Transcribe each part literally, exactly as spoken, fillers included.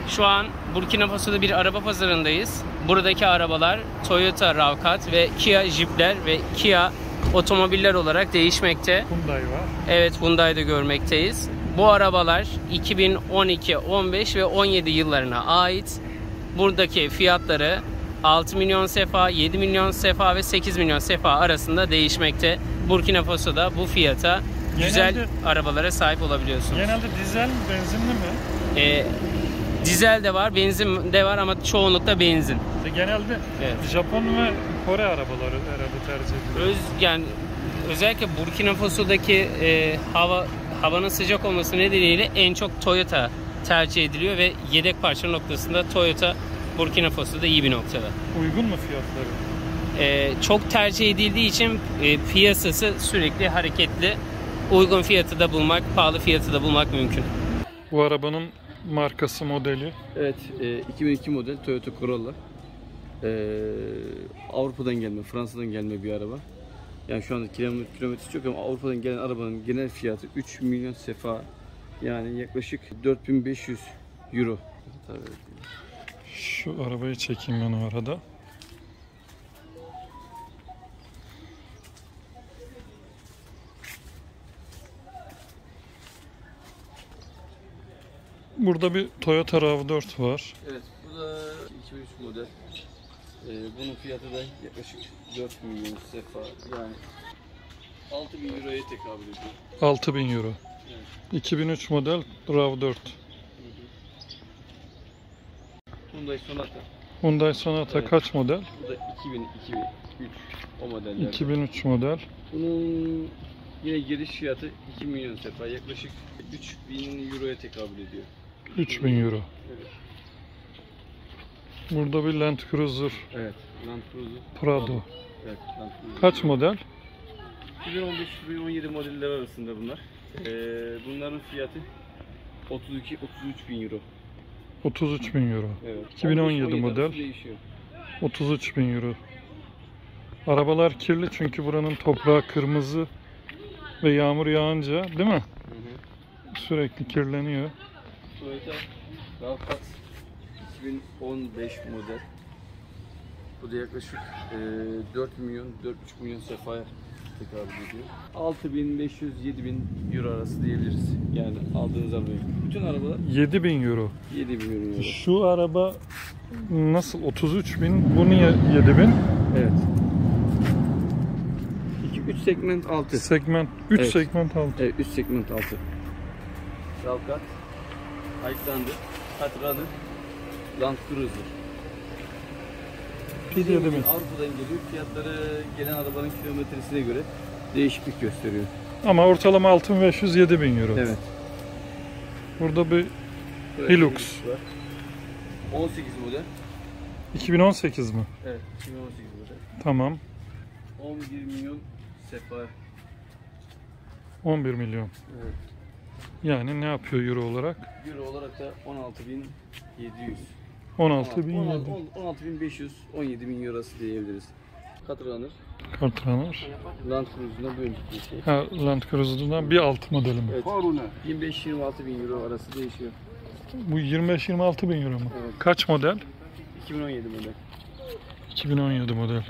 Şu an Burkina Faso'da bir araba pazarındayız. Buradaki arabalar Toyota RAV quattro ve Kia Jeep'ler ve Kia otomobiller olarak değişmekte. Hyundai var. Evet, Hyundai'de görmekteyiz. Bu arabalar iki bin on iki, on beş ve on yedi yıllarına ait. Buradaki fiyatları altı milyon sefa, yedi milyon sefa ve sekiz milyon sefa arasında değişmekte. Burkina Faso'da bu fiyata genelde, güzel arabalara sahip olabiliyorsunuz. Genelde dizel mi, benzinli mi? Ee, dizel de var, benzin de var ama çoğunlukla benzin. E genelde evet. Japon ve Kore arabaları herhalde tercih ediliyor. Öz, yani özellikle Burkina Faso'daki e, hava havanın sıcak olması nedeniyle en çok Toyota tercih ediliyor ve yedek parça noktasında Toyota Burkina Faso'da iyi bir noktada. Uygun mu fiyatları? Ee, çok tercih edildiği için e, piyasası sürekli hareketli. Uygun fiyatı da bulmak, pahalı fiyatı da bulmak mümkün. Bu arabanın markası, modeli? Evet, e, iki bin iki model Toyota Corolla. E, Avrupa'dan gelme, Fransa'dan gelme bir araba. Yani şu anda kilometresi çok ama Avrupa'dan gelen arabanın genel fiyatı üç milyon sefa. Yani yaklaşık dört bin beş yüz euro. Tabii. Şu arabayı çekeyim ben o arada. Burada bir Toyota RAV dört var. Evet, bu da iki bin üç model. Ee, bunun fiyatı da yaklaşık dört milyon sefa. Yani altı bin euroya tekabül ediyor. altı bin euro. Evet. iki bin üç model RAV dört. Hı hı. Hyundai Sonata. Hyundai Sonata evet. Kaç model? Bu da iki bin, iki bin üç o modeller. iki bin üç model. Bunun yine giriş fiyatı iki milyon sefa. Yaklaşık üç bin euroya tekabül ediyor. üç bin euro. Evet. Burada bir Land Cruiser. Evet, Land Cruiser Prado. Evet, Land Cruiser. Kaç model? iki bin on beş iki bin on yedi modeller arasında bunlar. Ee, bunların fiyatı otuz iki otuz üç bin euro. otuz üç bin euro. Evet. iki bin on yedi model. otuz üç bin euro. Arabalar kirli çünkü buranın toprağı kırmızı ve yağmur yağınca, değil mi? Hı hı. Sürekli kirleniyor. Toyota RAV quattro iki bin on beş model. Bu da yaklaşık e, dört milyon dört buçuk milyon sefaya tekabül ediyor. altı bin beş yüz yedi bin euro arası diyebiliriz. Yani aldığınız arabayı. Bütün arabalar yedi bin euro. yedi bin euro. Şu araba nasıl otuz üç bin? Bu niye yedi bin? Evet. üç segment altı. Segment üç evet. segment altı. Evet, üç segment altı. RAV quattro, Highlander, Catra'nın Land Cruiser. Avrupa'dan geliyor. Fiyatları gelen arabanın kilometresine göre değişiklik gösteriyor. Ama ortalama altı bin beş yüz yedi bin euro. Evet. Burada bir evet, Hilux var. on sekiz model. iki bin on sekiz mi? Evet, iki bin on sekiz model. Tamam. on bir milyon sefa. on bir milyon. Evet. Yani ne yapıyor euro olarak? Euro olarak da on altı bin yedi yüz. on altı bin yedi yüz. on altı bin beş yüz, on yedi bin eurosu diyebiliriz. Catra'nın Catra'nın Land Cruiser'dan bir önceki şey. Ha, Land Cruiser'dan bir alt modeli mi? Evet. yirmi beş yirmi altı bin euro arası değişiyor. Bu yirmi beş yirmi altı bin euro mu? Evet. Kaç model? iki bin on yedi model. iki bin on yedi model.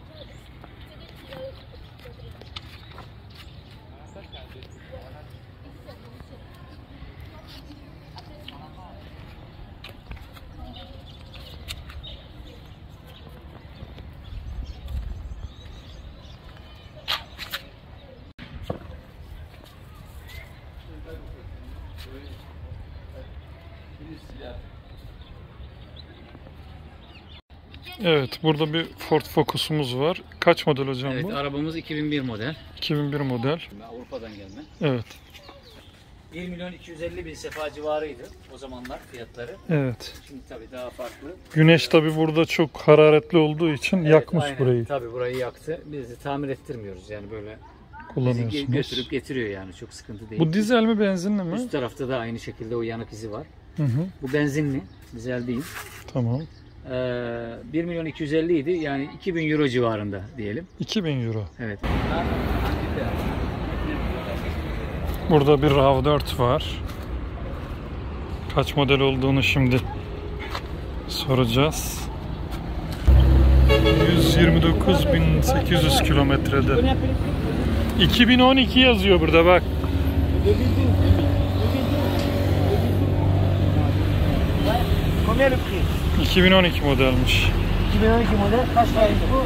Evet, burada bir Ford Focus'umuz var. Kaç model hocam evet, bu? Arabamız iki bin bir model. iki bin bir model. Avrupa'dan gelme. Evet. bir milyon iki yüz elli bin sefa civarıydı o zamanlar fiyatları. Evet. Şimdi tabii daha farklı. Güneş tabii burada çok hararetli olduğu için evet, yakmış aynen. burayı. Tabii burayı yaktı. Biz de tamir ettirmiyoruz yani böyle. Kullanıyorsunuz. Bizi götürüp getiriyor yani, çok sıkıntı değil. Bu dizel mi, benzinli mi? Üst tarafta da aynı şekilde o yanık izi var. Hı hı. Bu benzinli, dizel değil. Tamam. Ee, bir milyon iki yüz elli idi yani iki bin euro civarında diyelim. iki bin euro. Evet. Burada bir RAV dört var. Kaç model olduğunu şimdi soracağız. yüz yirmi dokuz bin sekiz yüz kilometrede. iki bin on iki yazıyor burada bak. Combien le prix? iki bin on iki modelmiş. iki bin on iki model kaç tane bu?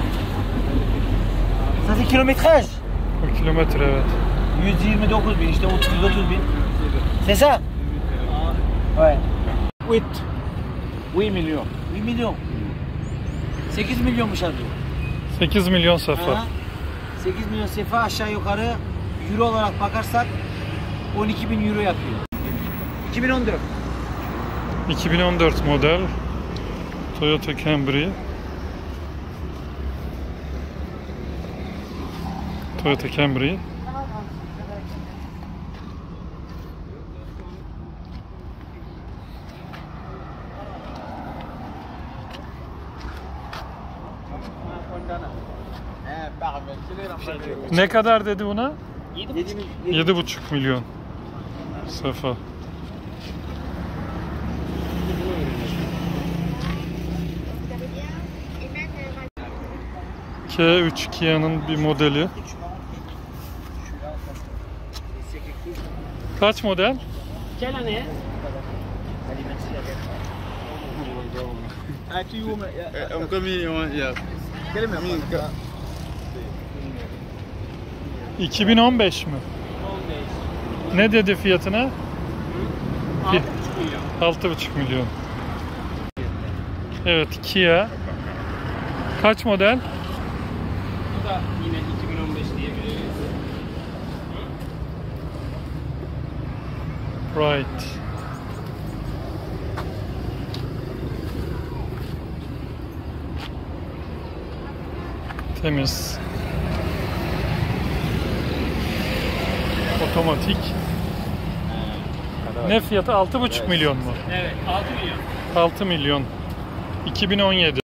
Ça c'est kilométrage. O kilometre evet. yüz yirmi dokuz bin işte otuz otuz bin. C'est ça? Ouais. huit. huit milyon. huit milyon. sekiz milyonmuş abi. sekiz milyon sefa. Ha? sekiz milyon sefa aşağı yukarı euro olarak bakarsak on iki bin euro yapıyor. iki bin on dört. iki bin on dört model Toyota Camry. Toyota Camry. Ne kadar dedi buna? yedi buçuk milyon sefa. K üç Kia'nın bir modeli. Kaç model? Quelle année? Un milyon ya. iki bin on beş mi? Ne dedi fiyatına? altı buçuk milyon. altı buçuk milyon. Evet, Kia. Kaç model? Bu da yine iki bin on beş diyebiliriz. Right. Temiz. Otomatik. Ne fiyatı? altı buçuk milyon mu? Evet, altı milyon. altı milyon. iki bin on yedi.